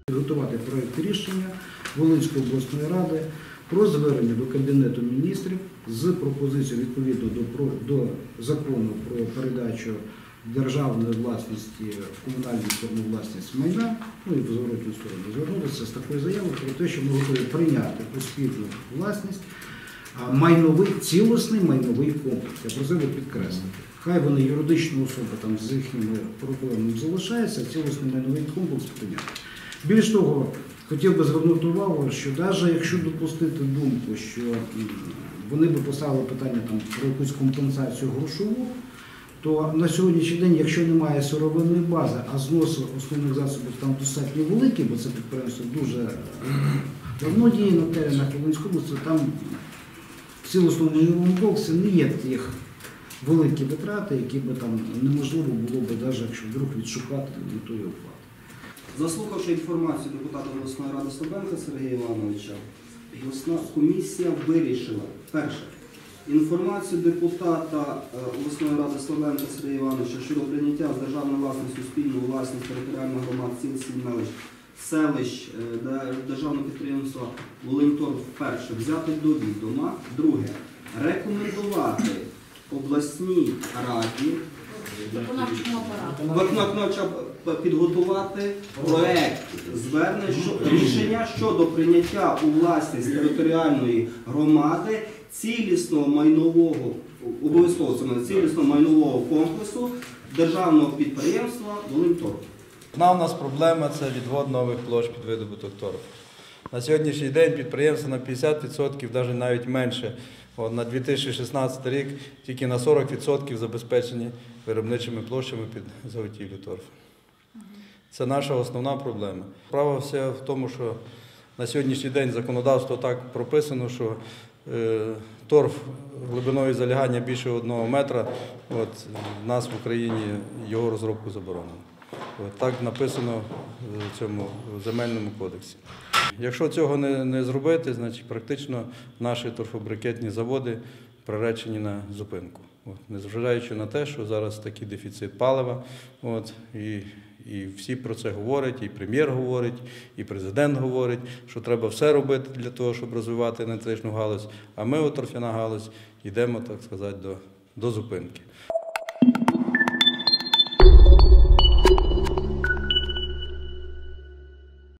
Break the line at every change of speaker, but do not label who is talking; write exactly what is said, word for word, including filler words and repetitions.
Готувати проєкт рішення Волинської обласної ради про звернення до Кабінету міністрів з пропозицією відповідно до, до закону про передачу державної власності в комунальну форму власність майна, ну і в зворотню сторону, звернутися з такою заявою про те, що ми готові прийняти у спільну власність майновий, цілісний майновий комплекс. Я про це підкреслити. Хай вони юридичні особи там з їхніми проблемами залишаються, цілісний майновий комплекс прийняти. Більш того, хотів би звернути увагу, що навіть якщо допустити думку, що вони би поставили питання там, про якусь компенсацію грошову, то на сьогоднішній день, якщо немає сировинної бази, а знос основних засобів там достатньо великий, бо це підприємство дуже давно діє на теренах Волинської області, там в цілісному майновому комплексі не є тих великі витрати, які би там неможливо було б, навіть якщо вдруг відшукати від тої оплати.
Заслухавши інформацію депутата обласної ради Слабенка Сергія Івановича, обласна комісія вирішила, перше, інформацію депутата обласної ради Слабенка Сергія Івановича щодо прийняття з державної власності у спільну власність територіальних громад сіл, селищ, селищ державного підприємства «Волиньторф» вперше взяти до відома. Друге, рекомендувати обласній раді виконавчому підготувати проєкт звернення рішення щодо прийняття у власність територіальної громади цілісного майнового, обов'язково це цілісного майнового комплексу державного підприємства «Волиньторф».
Одна у нас проблема – це відвод нових площ під видобуток торфу. На сьогоднішній день підприємство на п'ятдесят відсотків, навіть навіть менше, от на дві тисячі шістнадцятий рік тільки на сорок відсотків забезпечені виробничими площами під заготівлю торфу. Це наша основна проблема. Справа вся в тому, що на сьогоднішній день законодавство так прописано, що е, торф глибиною залягання більше одного метра, от, в нас в Україні його розробку заборонено. От, так написано в цьому земельному кодексі. Якщо цього не, не зробити, значить практично наші торфобрикетні заводи приречені на зупинку. От, незважаючи на те, що зараз такий дефіцит палива, от, і, і всі про це говорять, і прем'єр говорить, і президент говорить, що треба все робити для того, щоб розвивати енергетичну галузь, а ми, от, торфяна галузь, йдемо, так сказати, до, до зупинки.